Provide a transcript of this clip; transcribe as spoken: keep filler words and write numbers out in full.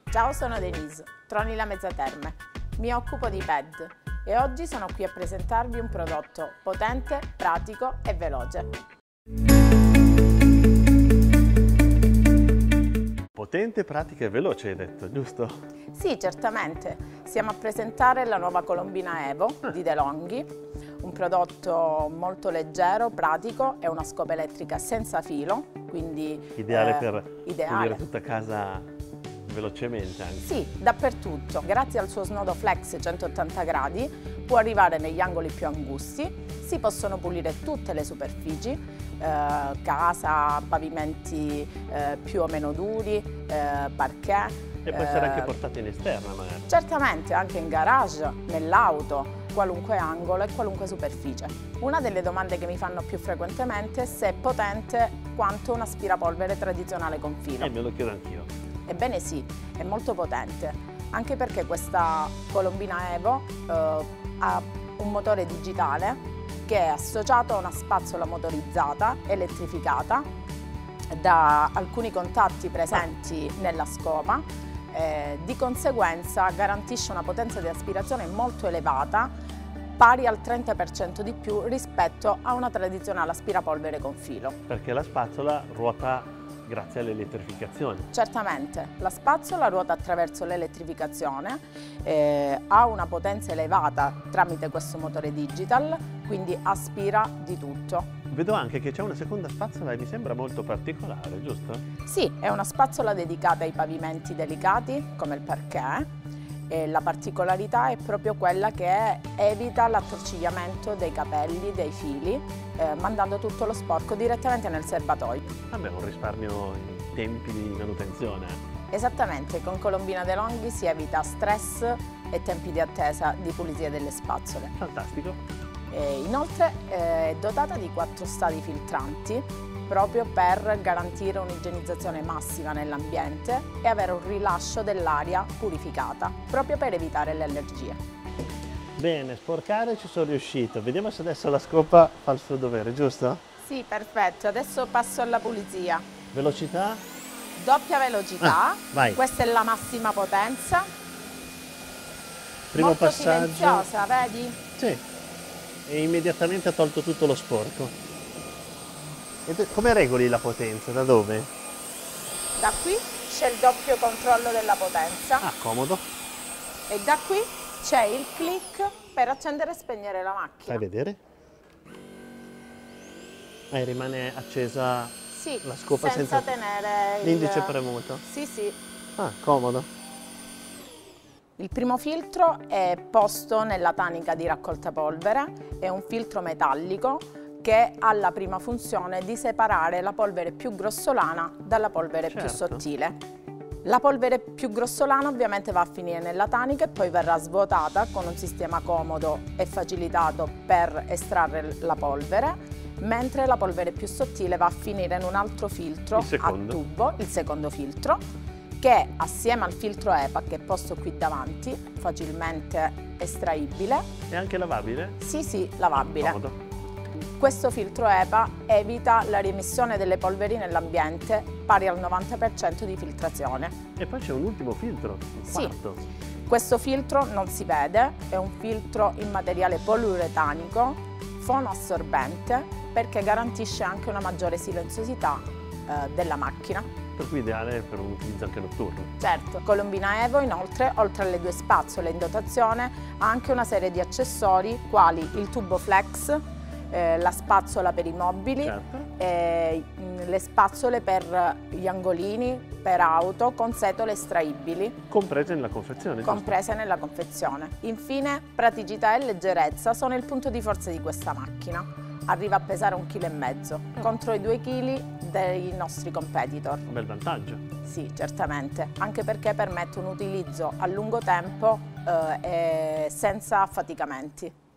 Ciao, sono Denise, Troni La Mezzaterme. Mi occupo di P E D e oggi sono qui a presentarvi un prodotto potente, pratico e veloce. Potente, pratica e veloce hai detto, giusto? Sì, certamente. Siamo a presentare la nuova colombina Evo di DeLonghi, un prodotto molto leggero, pratico, è una scopa elettrica senza filo, quindi Ideale eh, per ideale. pulire tutta casa velocemente anche. Sì, dappertutto. Grazie al suo snodo flex centottanta gradi può arrivare negli angoli più angusti, si possono pulire tutte le superfici, eh, casa, pavimenti eh, più o meno duri, eh, parquet. E può essere anche portata in esterna magari. Certamente, anche in garage, nell'auto, qualunque angolo e qualunque superficie. Una delle domande che mi fanno più frequentemente è se è potente quanto un aspirapolvere tradizionale con filo. E me lo chiedo anch'io. Ebbene sì, è molto potente, anche perché questa colombina Evo eh, ha un motore digitale che è associato a una spazzola motorizzata elettrificata da alcuni contatti presenti nella scopa. Eh, di conseguenza garantisce una potenza di aspirazione molto elevata, pari al trenta per cento di più rispetto a una tradizionale aspirapolvere con filo. Perché la spazzola ruota grazie all'elettrificazione. Certamente, la spazzola ruota attraverso l'elettrificazione, eh, ha una potenza elevata tramite questo motore digital, quindi aspira di tutto. Vedo anche che c'è una seconda spazzola e mi sembra molto particolare, giusto? Sì, è una spazzola dedicata ai pavimenti delicati come il parquet. E la particolarità è proprio quella che evita l'attorcigliamento dei capelli, dei fili, eh, mandando tutto lo sporco direttamente nel serbatoio. Vabbè, un risparmio in tempi di manutenzione. Esattamente, con Colombina DeLonghi si evita stress e tempi di attesa di pulizia delle spazzole. Fantastico. E inoltre eh, è dotata di quattro stadi filtranti, proprio per garantire un'igienizzazione massima nell'ambiente e avere un rilascio dell'aria purificata, proprio per evitare le allergie. Bene, sporcare ci sono riuscito. Vediamo se adesso la scopa fa il suo dovere, giusto? Sì, perfetto. Adesso passo alla pulizia. Velocità? Doppia velocità. Ah, vai. Questa è la massima potenza. Primo Molto passaggio. silenziosa, vedi? Sì. E immediatamente ha tolto tutto lo sporco. E come regoli la potenza? Da dove? Da qui c'è il doppio controllo della potenza. Ah, comodo. E da qui c'è il click per accendere e spegnere la macchina. Fai vedere? E rimane accesa sì, la scopa senza, senza tenere l'indice il... premuto. Sì, sì. Ah, comodo. Il primo filtro è posto nella tanica di raccolta polvere, è un filtro metallico che ha la prima funzione di separare la polvere più grossolana dalla polvere certo. più sottile. La polvere più grossolana ovviamente va a finire nella tanica e poi verrà svuotata con un sistema comodo e facilitato per estrarre la polvere, mentre la polvere più sottile va a finire in un altro filtro a tubo, il secondo filtro, che assieme al filtro EPA che è posto qui davanti, facilmente estraibile. È anche lavabile? Sì, sì, lavabile. Comodo. Questo filtro EPA evita la riemissione delle polveri nell'ambiente pari al novanta per cento di filtrazione. E poi c'è un ultimo filtro, un sì. quarto. Questo filtro non si vede, è un filtro in materiale poliuretanico, fonoassorbente, perché garantisce anche una maggiore silenziosità eh, della macchina. Per cui ideale per un utilizzo anche notturno. Certo, Colombina Evo inoltre, oltre alle due spazzole in dotazione, ha anche una serie di accessori quali il tubo flex, eh, la spazzola per i mobili, certo. eh, le spazzole per gli angolini, per auto, con setole estraibili. Comprese nella confezione, Comprese giusto? nella confezione. Infine, praticità e leggerezza sono il punto di forza di questa macchina. Arriva a pesare un chilo e mezzo contro i due chili dei nostri competitor. Un bel vantaggio. Sì, certamente, anche perché permette un utilizzo a lungo tempo eh, e senza affaticamenti.